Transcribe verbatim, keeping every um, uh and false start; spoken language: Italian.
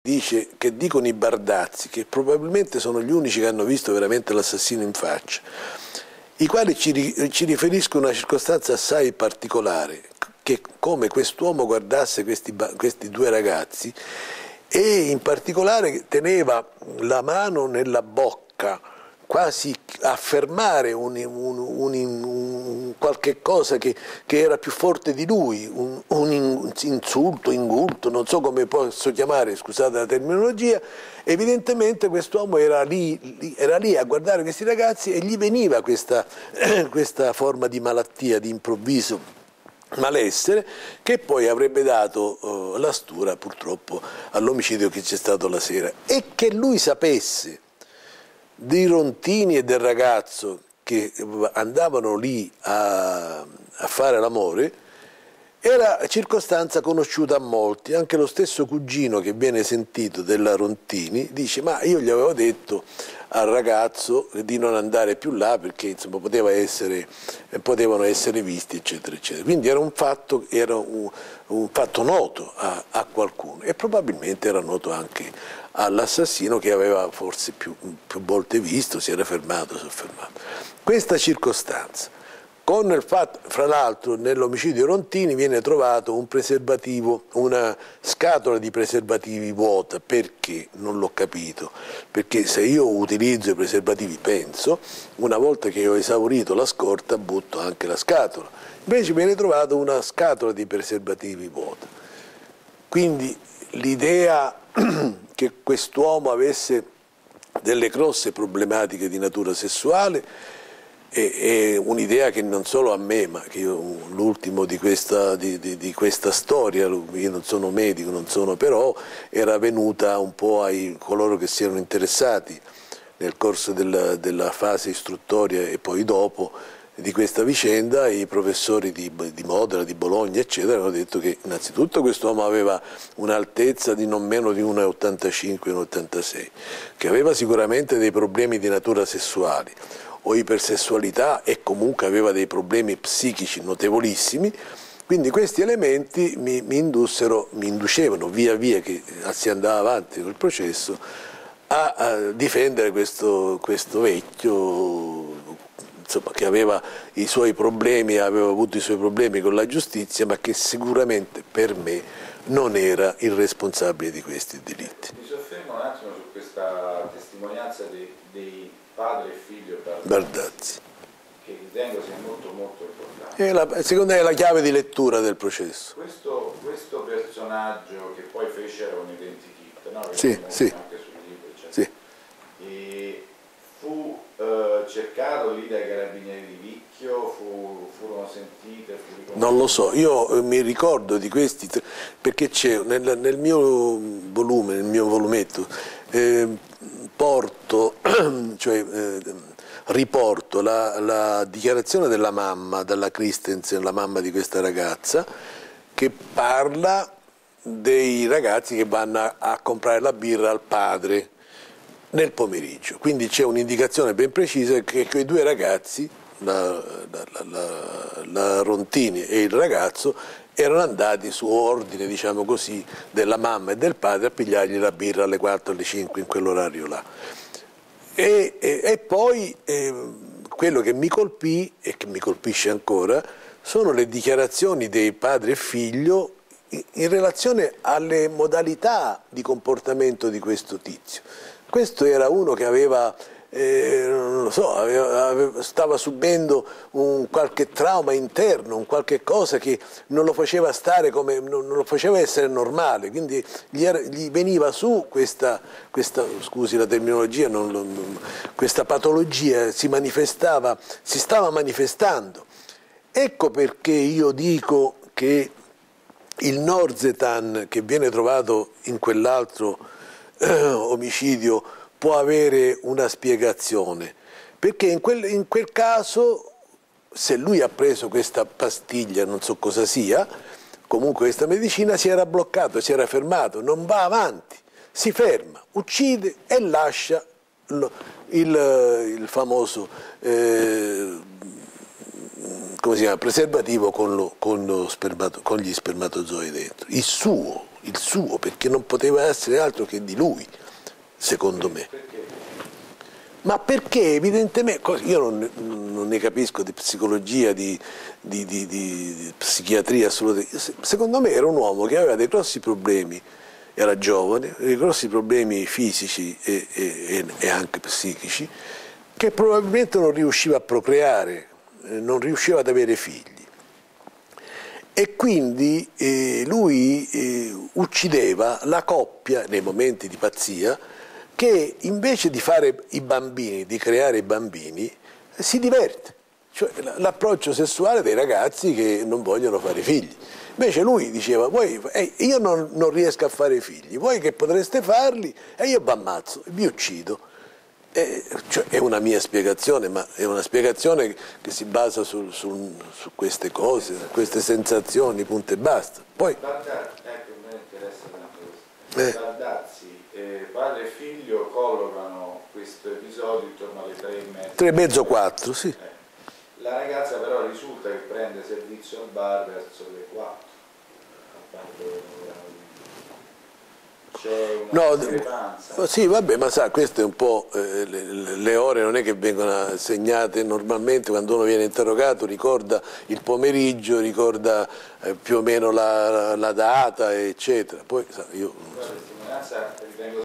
dice, che dicono i Bardazzi, che probabilmente sono gli unici che hanno visto veramente l'assassino in faccia, i quali ci, ci riferiscono una circostanza assai particolare, che come quest'uomo guardasse questi, questi due ragazzi e in particolare teneva la mano nella bocca, quasi a fermare un, un, un, un qualche cosa che, che era più forte di lui, un, un insulto, ingulto, non so come posso chiamare, scusate la terminologia. Evidentemente quest'uomo era lì, era lì a guardare questi ragazzi e gli veniva questa, questa forma di malattia, di improvviso malessere, che poi avrebbe dato uh, la stura purtroppo all'omicidio che c'è stato la sera. E che lui sapesse dei Rontini e del ragazzo che andavano lì a, a fare l'amore era circostanza conosciuta a molti. Anche lo stesso cugino che viene sentito della Rontini dice: ma io gli avevo detto al ragazzo di non andare più là perché insomma poteva essere, potevano essere visti eccetera eccetera. Quindi era un fatto, era un, un fatto noto a, a qualcuno e probabilmente era noto anche all'assassino, che aveva forse più, più volte visto, si era fermato, soffermato. Questa circostanza, con il fatto, fra l'altro nell'omicidio Rontini viene trovato un preservativo, una scatola di preservativi vuota. Perché? Non l'ho capito, perché se io utilizzo i preservativi penso, una volta che ho esaurito la scorta butto anche la scatola, invece viene trovata una scatola di preservativi vuota. Quindi l'idea che quest'uomo avesse delle grosse problematiche di natura sessuale è, è un'idea che non solo a me, ma che io l'ultimo di questa, di, di, di questa storia, io non sono medico, non sono, però era venuta un po' ai coloro che si erano interessati nel corso della, della fase istruttoria e poi dopo di questa vicenda. I professori di, di Modena, di Bologna eccetera hanno detto che innanzitutto quest'uomo aveva un'altezza di non meno di uno virgola ottantacinque uno virgola ottantasei, che aveva sicuramente dei problemi di natura sessuali o ipersessualità e comunque aveva dei problemi psichici notevolissimi. Quindi questi elementi mi, mi, indussero, mi inducevano via via che si andava avanti col processo a, a difendere questo, questo vecchio, insomma, che aveva i suoi problemi, aveva avuto i suoi problemi con la giustizia, ma che sicuramente per me non era il responsabile di questi delitti. Mi soffermo un attimo su questa testimonianza dei, dei padre e figlio Bardazzi, Bardazzi, che ritengo sia molto molto importante. È la, secondo me è la chiave di lettura del processo. Questo, questo personaggio che poi fecero un identikit, no? Che sì, sì. Anche sul libro, eccetera. Sì. E fu eh, cercato lì dai carabinieri di Vicchio, fu, furono sentite, fu non lo so, io mi ricordo di questi, perché c'è nel, nel mio volume, nel mio volumetto, eh, porto, cioè eh, riporto la, la dichiarazione della mamma, della Christensen, la mamma di questa ragazza, che parla dei ragazzi che vanno a, a comprare la birra al padre nel pomeriggio. Quindi c'è un'indicazione ben precisa che quei due ragazzi, la, la, la, la Rontini e il ragazzo, erano andati su ordine, diciamo così, della mamma e del padre a pigliargli la birra alle quattro, alle cinque, in quell'orario là. E, e, e poi eh, quello che mi colpì e che mi colpisce ancora sono le dichiarazioni dei padre e figlio in, in relazione alle modalità di comportamento di questo tizio. Questo era uno che aveva, eh, non lo so, aveva, aveva, stava subendo un qualche trauma interno, un qualche cosa che non lo faceva stare come, non, non lo faceva essere normale, quindi gli, era, gli veniva su questa, questa, scusi la terminologia, non, non, questa patologia si manifestava, si stava manifestando. Ecco perché io dico che il Norzetan che viene trovato in quell'altro eh, omicidio può avere una spiegazione, perché in quel, in quel caso, se lui ha preso questa pastiglia, non so cosa sia, comunque questa medicina, si era bloccato, si era fermato, non va avanti, si ferma, uccide e lascia lo, il, il famoso eh, come si chiama, preservativo con, lo, con, lo spermato, con gli spermatozoi dentro, il suo, il suo, perché non poteva essere altro che di lui, secondo me. Ma perché evidentemente, io non, non ne capisco di psicologia, di, di, di, di psichiatria assolutamente, secondo me era un uomo che aveva dei grossi problemi, era giovane, dei grossi problemi fisici e, e, e anche psichici, che probabilmente non riusciva a procreare, non riusciva ad avere figli. E quindi eh, lui eh, uccideva la coppia nei momenti di pazzia, che invece di fare i bambini, di creare i bambini, si diverte. Cioè l'approccio sessuale dei ragazzi che non vogliono fare figli. Invece lui diceva, voi, eh, io non, non riesco a fare figli, voi che potreste farli, e io vi ammazzo, vi uccido. Eh, cioè, è una mia spiegazione, ma è una spiegazione che si basa su, su, su queste cose, su queste sensazioni, punto e basta. Poi, Baldazzi, ecco, mi interessa tanto questo. Eh. Baldazzi, eh, padre e figlio collocano questo episodio intorno alle tre e mezza. Tre e mezzo, quattro, sì. Eh. La ragazza però risulta che prende servizio al bar verso le quattro. C'è una no, discrepanza. Sì, vabbè, ma sa, questo è un po', eh, le, le ore non è che vengono segnate normalmente, quando uno viene interrogato ricorda il pomeriggio, ricorda eh, più o meno la, la, la data, eccetera. Poi, sa, io... La testimonianza